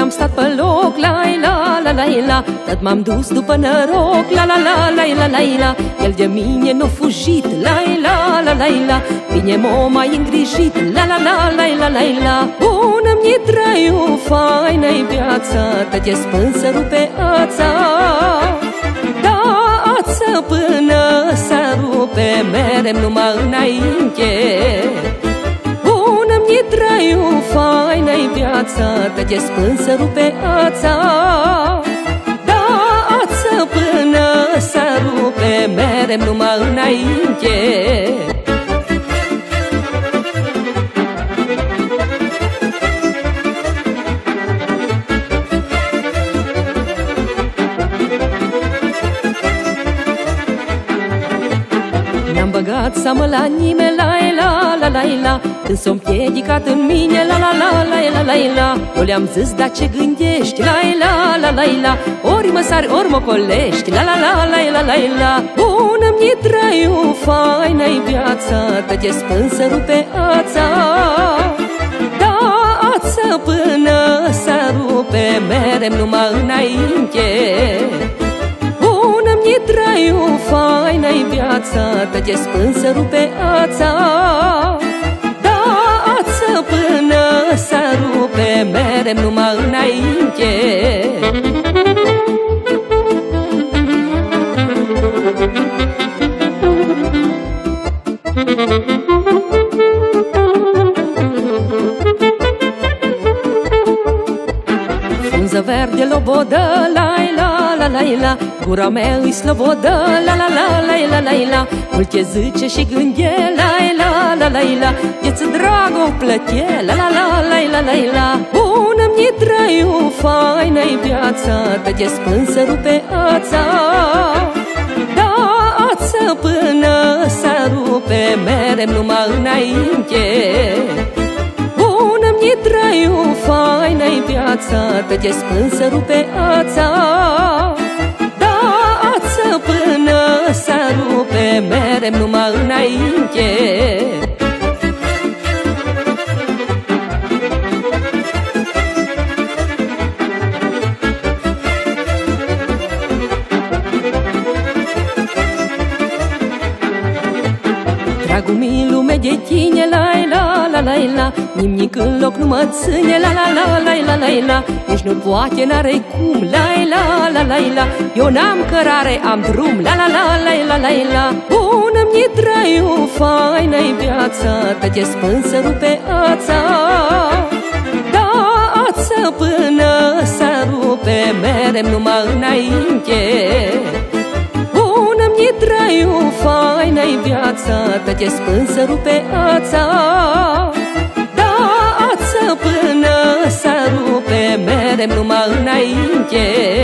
n-am stat pe loc, la, tot m-am dus după noroc, la, el de mine n-a fugit, la, bine m-a mai îngrijit, la, bună-mi traiu, faină-i viața, te spânsă rupe ața, da, ață până să rupe, merem numai înainte. Bună-mi traiu, faină-i viața, te spânsă rupe ața, da, ață până să rupe, merem numai înainte. N-am băgat seamă la nimeni, la, când s-o împiedicat în mine, la, eu le-am zis, da ce gândești, la, ori mă sari, ori mă colești, la, bună-mi traiu, faină-i viața, te spânsă rupe ața, da, ață până să rupe, merem numai înainte. Bună-mi traiu, faină-i viața, te spânsă rupe ața, da, ață până să rupe, merem numai înainte. Frunză verde lobodă, la, gura mea îi slobodă, la, mult ce zice și gânde, la, e-ți dragă o plătie, la, bună-mi traiu, faină-i viața, te spânsă rupe ața, da, ață până să rupe, merem numai înainte. Bună-mi traiu, faină-i viața, te spânsă rupe ața, da, ață până să rupe, merem numai înainte. Dragul mi lume de tine, la, nimic în loc nu mă ține, la, nici nu poate, n-are cum, la, eu n-am cărare, am drum, la, bună-mi traiu, faină-i viața, te spânsă rupe ața, da, ață până să rupe, merem numai înainte. Bună-mi traiu, faină-i viața, te spânsă rupe ața, da, ață până să rupe, merem numai înainte.